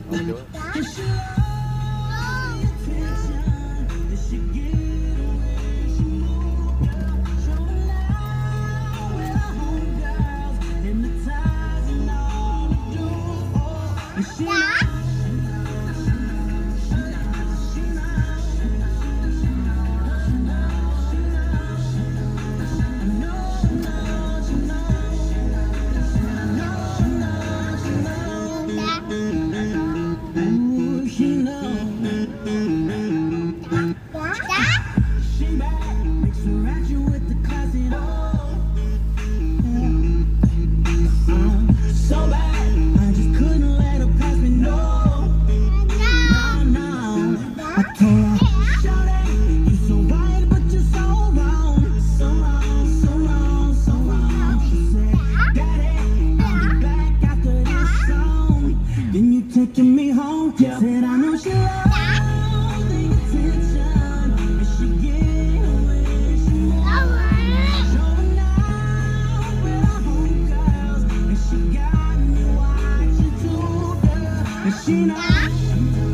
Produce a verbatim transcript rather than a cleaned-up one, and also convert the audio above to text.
How we doing? Taking me home, yeah. Said I know she loves the attention, and she get away, she wants. Showing out with her homegirls, and she got me watching too, girl. And she knows.